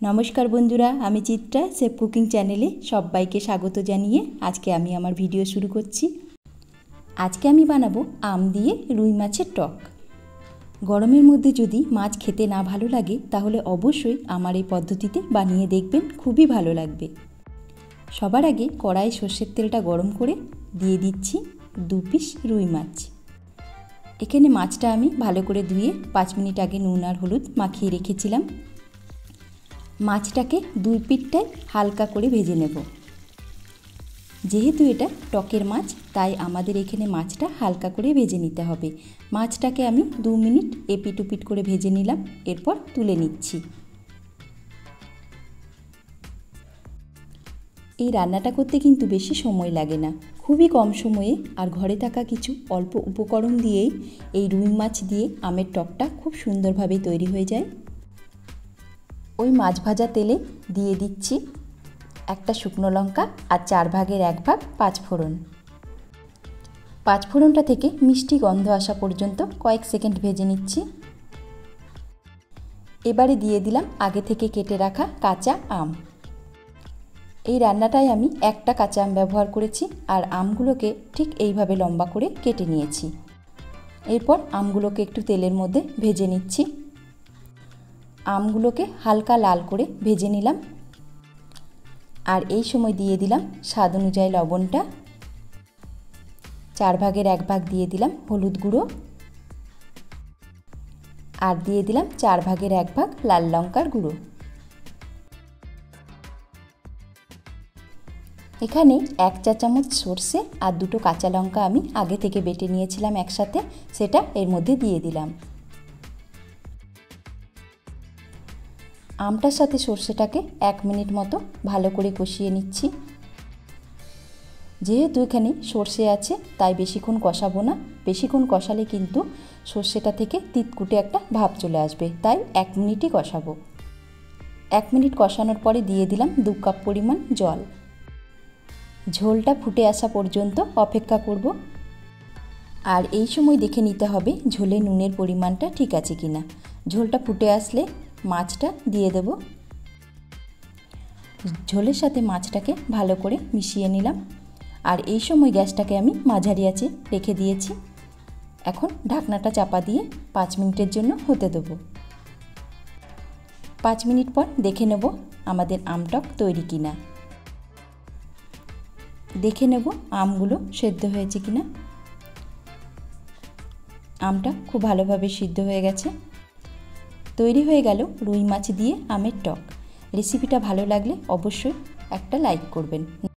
नमस्कार बंधुरा आमी चित्रा सेफ कुकिंग चैनेले सबाइके स्वागत जानिए आज के आमी आमार भिडियो शुरू करछि। आज के आमी बानाबो आम दिए रुई माछेर टक। गरमेर मध्य यदि माछ खेते ना भालो लागे ताहले अवश्यई आमार एई पद्धतिते बानिये देखबेन, खूबई भालो लागबे। सबार आगे कड़ाई सर्षेर तेलटा गरम करे दिए दिচ্ছি 2 पिस रुई माछ। एखाने माछटा आमी भालो करे धुए 5 मिनट आगे नुन और हलुद माखिए रेखेछिलाम। माछटाके दुई पिठटाई हालका करे भेजे नेब। जेहेतु एटा टकेर माछ ताई आमादेर एखाने माछटा हालका करे भेजे निते हबे। माछटाके आमी 2 मिनट एपिट उपिट करे भेजे निलाम, एरपर तुले निচ্ছি। এই রান্নাটা করতে কিন্তু বেশি সময় লাগে না, খুবই কম সময়ে আর ঘরে থাকা কিছু অল্প উপকরণ দিয়েই এই রুই মাছ দিয়ে আমের টকটা খুব সুন্দরভাবে তৈরি হয়ে যায়। ওই মাছ ভাজা তেলে দিয়ে দিচ্ছি একটা শুকনো লঙ্কা আর 4 ভাগের 1 ভাগ পাঁচফোড়ন। পাঁচফোড়নটা থেকে মিষ্টি গন্ধ আসা পর্যন্ত কয়েক সেকেন্ড ভেজে নিচ্ছি। এবারে দিয়ে দিলাম আগে থেকে কেটে রাখা কাঁচা আম। এই রান্নাটায় আমি একটা কাঁচা আম ব্যবহার করেছি আর আমগুলোকে ঠিক এইভাবে লম্বা করে কেটে নিয়েছি। এরপর আমগুলোকে একটু তেলের মধ্যে ভেজে নিচ্ছি। আমগুলোকে হালকা লাল করে ভেজে নিলাম আর এই সময় দিয়ে দিলাম স্বাদ অনুযায়ী লবণটা, 4 ভাগের 1 ভাগ দিয়ে দিলাম হলুদ গুঁড়ো আর দিয়ে দিলাম 4 ভাগের 1 ভাগ লাল লঙ্কার গুঁড়ো। এখানে 1 চা চামচ সরষে আর 2টো কাঁচা লঙ্কা আমি আগে থেকে বেটে নিয়েছিলাম একসাথে, সেটা এর মধ্যে দিয়ে দিলাম। আমটার সাথে সরষেটাকে 1 মিনিট মতো ভালো করে কষিয়ে নিচ্ছি। যেহেতু এখানে সরষে আছে তাই বেশিক্ষণ কষাবো না, বেশিক্ষণ কষালে কিন্তু সরষেটা থেকে তিতকুটে একটা ভাব চলে আসবে, তাই 1 মিনিটই কষাবো। 1 মিনিট কষানোর পরে দিয়ে দিলাম 2 কাপ পরিমাণ জল। ঝোলটা ফুটে আসা পর্যন্ত অপেক্ষা করব আর এই সময় দেখে নিতে হবে ঝোলে নুনের পরিমাণটা ঠিক আছে কিনা। ঝোলটা ফুটে আসলে মাছটা দিয়ে দেব। ঝোলের সাথে মাছটাকে ভালো করে মিশিয়ে নিলাম আর এই সময় গ্যাসটাকে আমি মাঝারি আঁচে রেখে দিয়েছি। এখন ঢাকনাটা চাপা দিয়ে 5 মিনিটের জন্য হতে দেব। 5 মিনিট পর দেখে নেব আমাদের আমটক তৈরি কিনা। দেখে নেব আমগুলো সেদ্ধ হয়েছে কিনা। আমটা খুব ভালোভাবে সিদ্ধ হয়ে গেছে। তৈরি হয়ে গেল রুই মাছ দিয়ে আমের টক। রেসিপিটা ভালো লাগলে অবশ্যই একটা লাইক করবেন।